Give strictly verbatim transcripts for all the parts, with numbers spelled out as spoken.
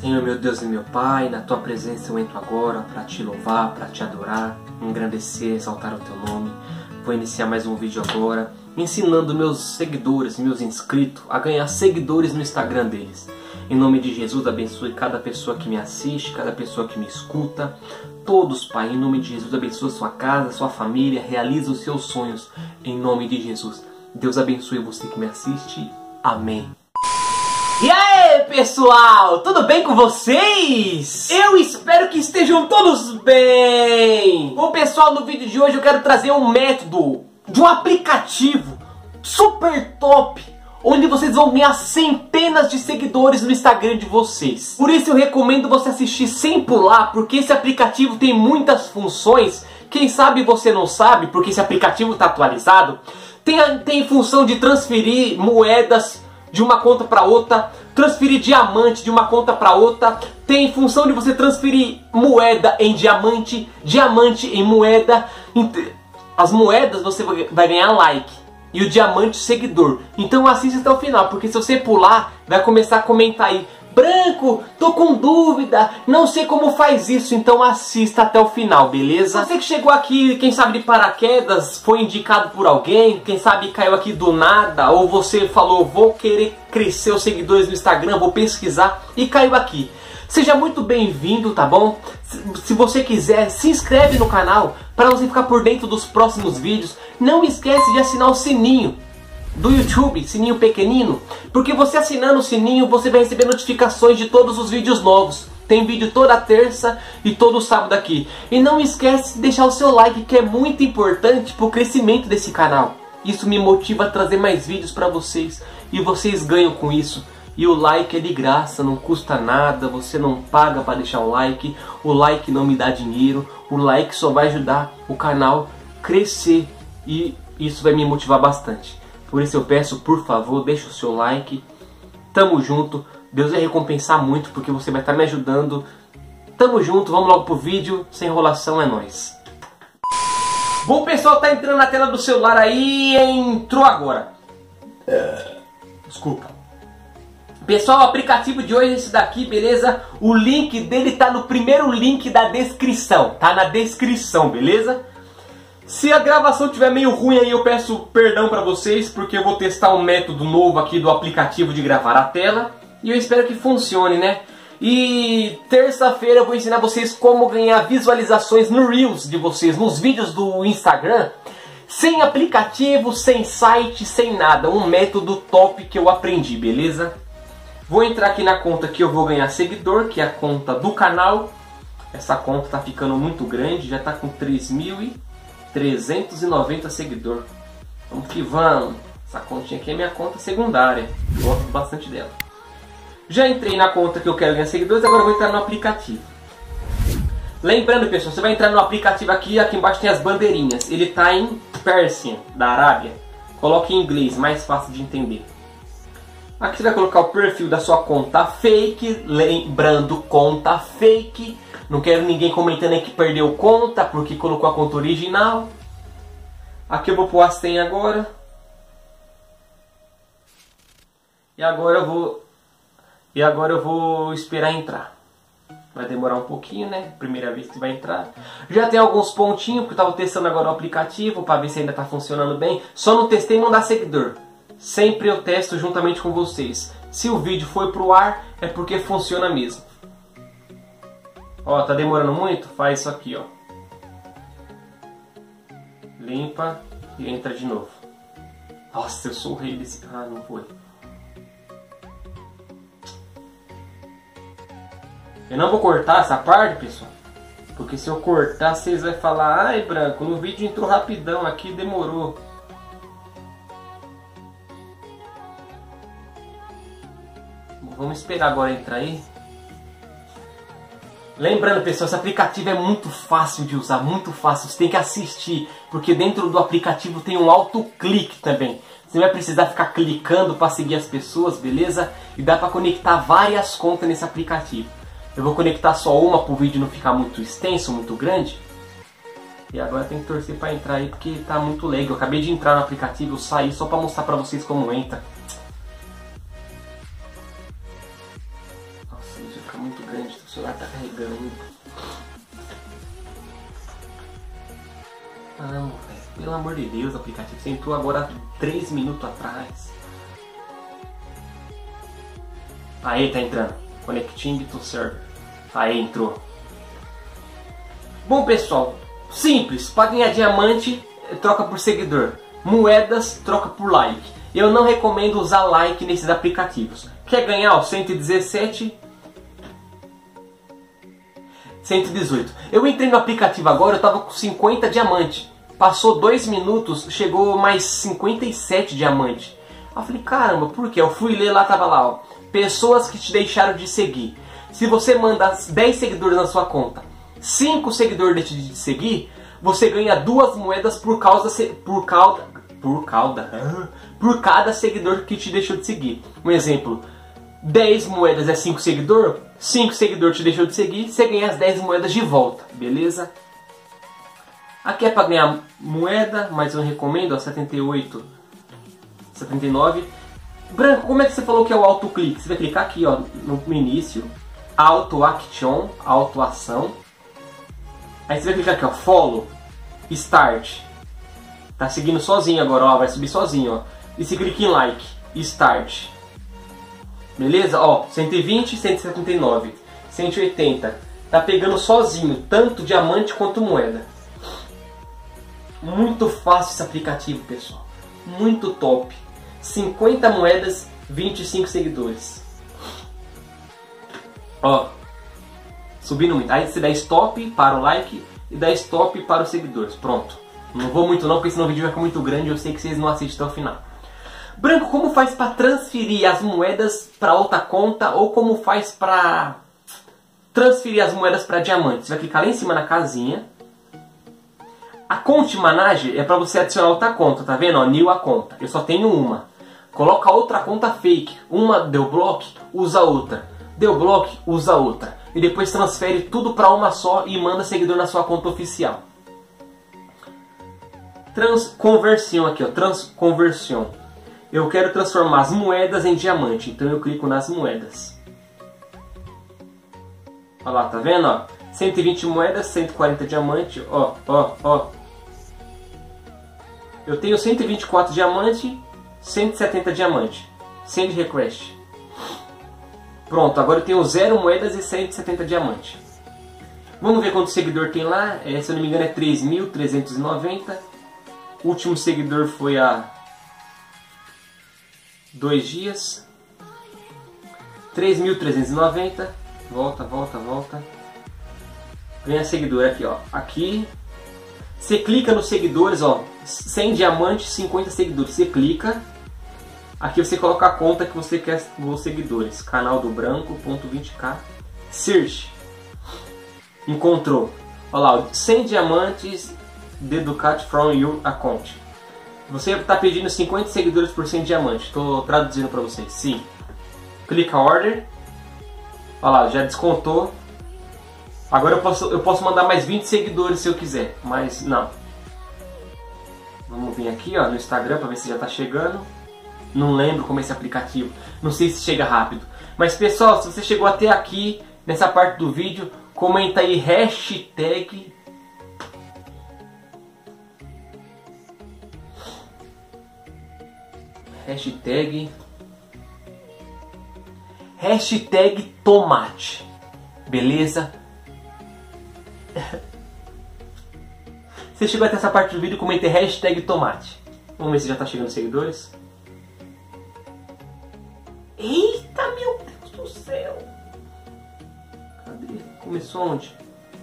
Senhor, meu Deus e meu Pai, na Tua presença eu entro agora para Te louvar, para Te adorar, engrandecer, exaltar o Teu nome. Vou iniciar mais um vídeo agora, ensinando meus seguidores, meus inscritos, a ganhar seguidores no Instagram deles. Em nome de Jesus, abençoe cada pessoa que me assiste, cada pessoa que me escuta. Todos, Pai, em nome de Jesus, abençoe sua casa, sua família, realize os seus sonhos. Em nome de Jesus. Deus abençoe você que me assiste. Amém. E aí, pessoal, tudo bem com vocês? Eu espero que estejam todos bem. Bom, pessoal, no vídeo de hoje eu quero trazer um método de um aplicativo super top, onde vocês vão ganhar centenas de seguidores no Instagram de vocês. Por isso eu recomendo você assistir sem pular, porque esse aplicativo tem muitas funções. Quem sabe você não sabe, porque esse aplicativo está atualizado. Tem, tem função de transferir moedas de uma conta para outra, transferir diamante de uma conta para outra, tem função de você transferir moeda em diamante, diamante em moeda. As moedas você vai ganhar like e o diamante seguidor. Então assista até o final, porque se você pular, vai começar a comentar aí: Branco, tô com dúvida, não sei como faz isso. Então assista até o final, beleza? Você que chegou aqui, quem sabe de paraquedas, foi indicado por alguém, quem sabe caiu aqui do nada, ou você falou, vou querer crescer os seguidores no Instagram, vou pesquisar, e caiu aqui. Seja muito bem-vindo, tá bom? Se você quiser, se inscreve no canal para você ficar por dentro dos próximos vídeos. Não esquece de assinar o sininho do YouTube, sininho pequenino, porque você assinando o sininho, você vai receber notificações de todos os vídeos novos. Tem vídeo toda terça e todo sábado aqui. E não esquece de deixar o seu like, que é muito importante para o crescimento desse canal. Isso me motiva a trazer mais vídeos para vocês, e vocês ganham com isso. E o like é de graça, não custa nada, você não paga para deixar o like. O like não me dá dinheiro, o like só vai ajudar o canal a crescer, e isso vai me motivar bastante. Por isso eu peço, por favor, deixa o seu like. Tamo junto. Deus vai recompensar muito, porque você vai estar me ajudando. Tamo junto, vamos logo pro vídeo. Sem enrolação, é nóis. Bom, pessoal, tá entrando na tela do celular aí. Entrou agora. Desculpa. Pessoal, o aplicativo de hoje é esse daqui, beleza? O link dele tá no primeiro link da descrição. Tá na descrição, beleza? Se a gravação estiver meio ruim aí, eu peço perdão para vocês, porque eu vou testar um método novo aqui do aplicativo de gravar a tela, e eu espero que funcione, né? E terça-feira eu vou ensinar vocês como ganhar visualizações no Reels de vocês, nos vídeos do Instagram, sem aplicativo, sem site, sem nada. Um método top que eu aprendi, beleza? Vou entrar aqui na conta que eu vou ganhar seguidor, que é a conta do canal. Essa conta tá ficando muito grande, já tá com três mil trezentos e noventa seguidores. Vamos que vamos. Essa continha aqui é minha conta secundária. Gosto bastante dela. Já entrei na conta que eu quero ganhar seguidores, agora eu vou entrar no aplicativo. Lembrando, pessoal, você vai entrar no aplicativo aqui, aqui embaixo tem as bandeirinhas. Ele está em Pérsia, da Arábia. Coloque em inglês, mais fácil de entender. Aqui você vai colocar o perfil da sua conta fake, lembrando, conta fake. Não quero ninguém comentando aí que perdeu conta porque colocou a conta original. Aqui eu vou pôr a senha agora. E agora eu vou E agora eu vou esperar entrar. Vai demorar um pouquinho, né? Primeira vez que vai entrar. Já tem alguns pontinhos, porque eu estava testando agora o aplicativo para ver se ainda está funcionando bem. Só não testei mandar seguidor. Sempre eu testo juntamente com vocês. Se o vídeo foi pro ar, é porque funciona mesmo. Ó, tá demorando muito? Faz isso aqui, ó. Limpa e entra de novo. Nossa, eu sou o rei desse... Ah, não foi. Eu não vou cortar essa parte, pessoal. Porque se eu cortar, vocês vão falar: ai, Branco, no vídeo entrou rapidão aqui, demorou. Vamos esperar agora entrar aí. Lembrando, pessoal, esse aplicativo é muito fácil de usar, muito fácil. Você tem que assistir, porque dentro do aplicativo tem um autoclique também. Você vai precisar ficar clicando para seguir as pessoas, beleza? E dá para conectar várias contas nesse aplicativo. Eu vou conectar só uma para o vídeo não ficar muito extenso, muito grande. E agora tem que torcer para entrar aí, porque tá muito legal. Eu acabei de entrar no aplicativo, eu saí só para mostrar para vocês como entra. Nossa, deixa eu ficar muito grande, o celular tá carregando ainda. Não, velho, pelo amor de Deus, aplicativo, você entrou agora três minutos atrás. Aí, tá entrando. Connecting to server. Aí, entrou. Bom, pessoal, simples. Para ganhar diamante, troca por seguidor. Moedas, troca por like. Eu não recomendo usar like nesses aplicativos. Quer ganhar o cento e dezessete? cento e dezoito. Eu entrei no aplicativo agora, eu tava com cinquenta diamantes. Passou dois minutos, chegou mais cinquenta e sete diamantes. Eu falei, caramba, por quê? Eu fui ler lá, tava lá, ó. Pessoas que te deixaram de seguir. Se você manda dez seguidores na sua conta, cinco seguidores deixam de te seguir, você ganha duas moedas por causa por causa por causa por cada seguidor que te deixou de seguir. Um exemplo, dez moedas é cinco seguidores, cinco seguidores te deixou de seguir, você ganha as dez moedas de volta, beleza? Aqui é para ganhar moeda, mas eu recomendo, ó, setenta e oito, setenta e nove. Branco, como é que você falou que é o autoclique? Você vai clicar aqui, ó, no início, auto action, autoação. Aí você vai clicar aqui, ó, follow, start. Tá seguindo sozinho agora, ó, vai subir sozinho, ó. E se clica em like, start. Beleza? Ó, cento e vinte, cento e setenta e nove, cento e oitenta. Tá pegando sozinho, tanto diamante quanto moeda. Muito fácil esse aplicativo, pessoal. Muito top. cinquenta moedas, vinte e cinco seguidores. Ó, subindo muito. Aí você dá stop para o like e dá stop para os seguidores. Pronto. Não vou muito não, porque senão o vídeo vai ficar muito grande e eu sei que vocês não assistem até o final. Branco, como faz para transferir as moedas para outra conta ou como faz para transferir as moedas para diamante? Você vai clicar lá em cima na casinha. A conta manage é para você adicionar outra conta, tá vendo? Ó, new a conta. Eu só tenho uma. Coloca outra conta fake. Uma deu bloco, usa outra. Deu bloco, usa outra. E depois transfere tudo para uma só e manda seguidor na sua conta oficial. Transconversão aqui, ó. Transconversão. Eu quero transformar as moedas em diamante. Então eu clico nas moedas. Olha lá, tá vendo? Ó? cento e vinte moedas, cento e quarenta diamante. Ó, ó, ó. Eu tenho cento e vinte e quatro diamantes, cento e setenta diamantes. Send request. Pronto, agora eu tenho zero moedas e cento e setenta diamantes. Vamos ver quanto seguidor tem lá. É, se eu não me engano é três mil trezentos e noventa. O último seguidor foi há dois dias. três mil trezentos e noventa. Volta, volta, volta. Ganha seguidor aqui, ó. Aqui. Você clica nos seguidores, ó. cem diamantes, cinquenta seguidores. Você clica. Aqui você coloca a conta que você quer os seguidores. Canal do Branco, ponto vinte k. Search. Encontrou. Olha lá, cem diamantes deducted from your account. Você está pedindo cinquenta seguidores por cem diamantes. Estou traduzindo para vocês. Sim. Clica order. Olha lá, já descontou. Agora eu posso, eu posso mandar mais vinte seguidores se eu quiser. Mas não. Vamos vir aqui, ó, no Instagram para ver se já está chegando. Não lembro como é esse aplicativo. Não sei se chega rápido. Mas pessoal, se você chegou até aqui nessa parte do vídeo, comenta aí hashtag hashtag hashtag tomate. Beleza? Você chegou até essa parte do vídeo, comente hashtag tomate. Vamos ver se já está chegando seguidores. Eita, meu Deus do céu! Cadê? Começou onde?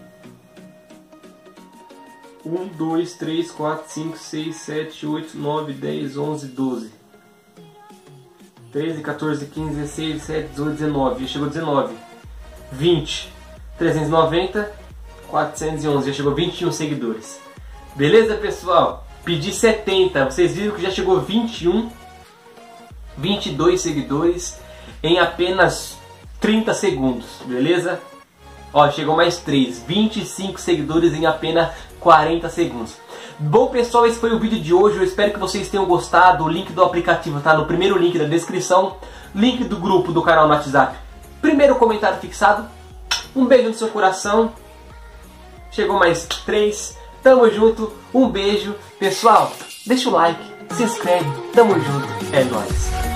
um, dois, três, quatro, cinco, seis, sete, oito, nove, dez, onze, doze, treze, quatorze, quinze, dezesseis, dezessete, dezoito, dezenove. Já chegou dezenove. vinte. trezentos e noventa. quatrocentos e onze. Já chegou vinte e um seguidores. Beleza, pessoal? Pedi setenta. Vocês viram que já chegou vinte e um. vinte e dois seguidores em apenas trinta segundos, beleza? Ó, chegou mais três, vinte e cinco seguidores em apenas quarenta segundos. Bom, pessoal, esse foi o vídeo de hoje. Eu espero que vocês tenham gostado. O link do aplicativo tá no primeiro link da descrição. Link do grupo do canal no WhatsApp Primeiro comentário fixado. Um beijo no seu coração. Chegou mais três. Tamo junto. Um beijo. Pessoal, deixa o like, se inscreve. Tamo junto. É nóis.